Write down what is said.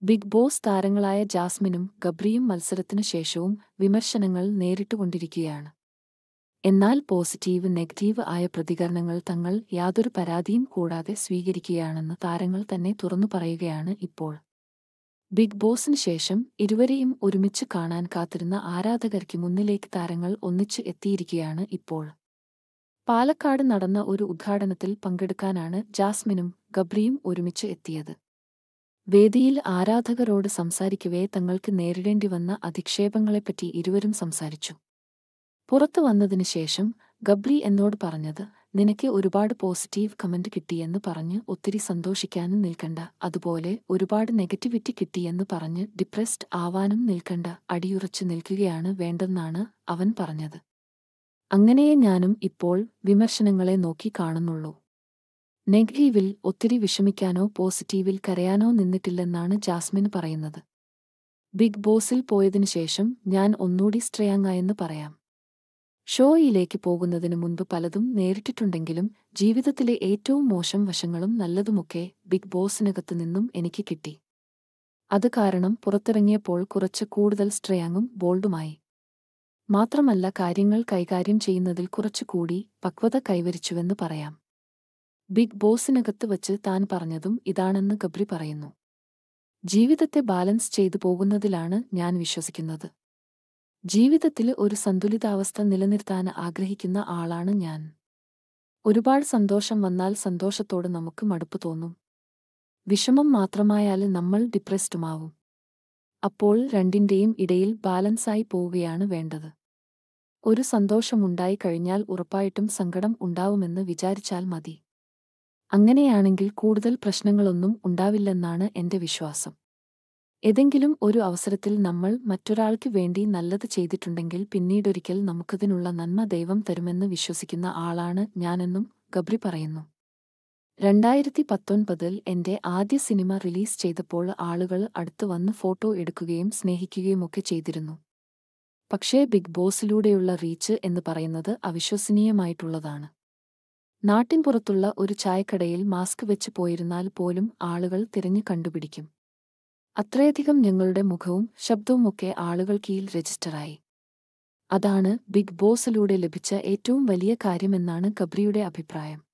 Big boss താരങ്ങളായ ജാസ്മിനും ഗബ്രിയും മത്സരത്തിനു ശേഷവും വിമർശനങ്ങൾ നേരിട്ടുകൊണ്ടിരിക്കുകയാണ്. എന്നാൽ പോസിറ്റീവ്, നെഗറ്റീവ് ആയ പ്രതികരണങ്ങൾ തങ്ങൾ യാതൊരു പരാതിയും കൂടാതെ സ്വീകരിക്കുകയാണെന്ന് താരങ്ങൾ തന്നെ തുറന്നു പറയുകയാണ് ഇപ്പോൾ. ബിഗ് ബോസിന് ശേഷം ഇരുവരെയും ഒരുമിച്ച് കാണാൻ കാത്തിരുന്ന ആരാധകർക്ക് മുന്നിലേക്ക് താരങ്ങൾ ഒന്നിച്ച് എത്തിയിരിക്കുകയാണ് ഇപ്പോൾ. പാലക്കാട് നടന്ന ഒരു ഉദ്ഘാടനത്തിൽ പങ്കെടുക്കാനാണ് ജാസ്മിനും ഗബ്രിയും ഒരുമിച്ച് എത്തിയത്. വേദിയിൽ ആരാധകരോട് സംസാരിക്കവേ തങ്ങൾക്ക് നേരിടേണ്ടി വന്ന അധിക്ഷേപങ്ങളെപ്പറ്റി ഇരുവരും സംസാരിച്ചു. പുറത്തു വന്നതിനു ശേഷം ഗബ്രി എന്നോട് പറഞ്ഞത്, "നിനക്ക് ഒരുപാട് പോസിറ്റീവ് കമന്റ് കിട്ടിയെന്ന് പറഞ്ഞ് ഒത്തിരി സന്തോഷിക്കാനും നിൽക്കണ്ട, അതുപോലെ ഒരുപാട് നെഗറ്റിവിറ്റി കിട്ടിയെന്ന് പറഞ്ഞ് ഡിപ്രസ്ഡ് ആവാനും നിൽക്കണ്ട, അടിയുറച്ചു നിൽക്കുകയാണ് വേണ്ടെന്നാണ് അവൻ പറഞ്ഞത്. അങ്ങനെയേ ഞാനും ഇപ്പോൾ വിമർശനങ്ങളെ നോക്കി കാണുന്നുള്ളൂ. നെഗറ്റീവിൽ ഒത്തിരി വിഷമിക്കാനോ പോസിറ്റീവിൽ കരയാനോ നിന്നിട്ടില്ലെന്നാണ് ജാസ്മിൻ പറയുന്നത്. ബിഗ് ബോസിൽ പോയതിനു ശേഷം ഞാൻ ഒന്നൂടി സ്ട്രോങ്ങായെന്ന് പറയാം. ഷോയിലേക്ക് പോകുന്നതിനു മുൻപ് പലതും നേരിട്ടിട്ടുണ്ടെങ്കിലും ജീവിതത്തിലെ ഏറ്റവും മോശം വശങ്ങളും നല്ലതുമൊക്കെ ബിഗ് ബോസിനകത്തു നിന്നും എനിക്ക് കിട്ടി. അത് കാരണം പുറത്തിറങ്ങിയപ്പോൾ കുറച്ച് കൂടുതൽ സ്ട്രോങ്ങും ബോൾഡുമായി. മാത്രമല്ല കാര്യങ്ങൾ കൈകാര്യം ചെയ്യുന്നതിൽ കുറച്ചുകൂടി പക്വത കൈവരിച്ചുവെന്ന് പറയാം." ബിഗ് ബോസിനകത്ത് വച്ച് താൻ പറഞ്ഞതും ഇതാണെന്ന് ഗബ്രി പറയുന്നു. "ജീവിതത്തെ ബാലൻസ് ചെയ്തു പോകുന്നതിലാണ് ഞാൻ വിശ്വസിക്കുന്നത്. ജീവിതത്തിൽ ഒരു സന്തുലിതാവസ്ഥ നിലനിർത്താൻ ആഗ്രഹിക്കുന്ന ആളാണ് ഞാൻ. ഒരുപാട് സന്തോഷം വന്നാൽ സന്തോഷത്തോട് നമുക്ക് മടുപ്പ് തോന്നും. വിഷമം മാത്രമായാൽ നമ്മൾ ഡിപ്രസ്ഡുമാവും. അപ്പോൾ രണ്ടിന്റെയും ഇടയിൽ ബാലൻസായി പോവുകയാണ് വേണ്ടത്. ഒരു സന്തോഷമുണ്ടായി കഴിഞ്ഞാൽ ഉറപ്പായിട്ടും സങ്കടം ഉണ്ടാവുമെന്ന് വിചാരിച്ചാൽ മതി. അങ്ങനെയാണെങ്കിൽ കൂടുതൽ പ്രശ്നങ്ങളൊന്നും ഉണ്ടാവില്ലെന്നാണ് എന്റെ വിശ്വാസം. ഏതെങ്കിലും ഒരു അവസരത്തിൽ നമ്മൾ മറ്റൊരാൾക്ക് വേണ്ടി നല്ലത് ചെയ്തിട്ടുണ്ടെങ്കിൽ പിന്നീടൊരിക്കൽ നമുക്കതിനുള്ള നന്മ ദൈവം തരുമെന്ന് വിശ്വസിക്കുന്ന ആളാണ് ഞാനെന്നും ഗബ്രി പറയുന്നു. 2019-ൽ എന്റെ ആദ്യ സിനിമ റിലീസ് ചെയ്തപ്പോൾ ആളുകൾ അടുത്ത് വന്ന് ഫോട്ടോ എടുക്കുകയും സ്നേഹിക്കുകയുമൊക്കെ ചെയ്തിരുന്നു. പക്ഷേ ബിഗ് ബോസിലൂടെയുള്ള റീച്ച് എന്ന് പറയുന്നത് അവിശ്വസനീയമായിട്ടുള്ളതാണ്. നാട്ടിൻപുറത്തുള്ള ഒരു ചായക്കടയിൽ മാസ്ക് വെച്ച് പോയിരുന്നാൽ പോലും ആളുകൾ തിരഞ്ഞു കണ്ടുപിടിക്കും. അത്രയധികം ഞങ്ങളുടെ മുഖവും ശബ്ദവുമൊക്കെ ആളുകൾക്കിടയിൽ രജിസ്റ്ററായി. അതാണ് ബിഗ് ബോസിലൂടെ ലഭിച്ച ഏറ്റവും വലിയ കാര്യമെന്നാണ് ഗബ്രിയുടെ അഭിപ്രായം.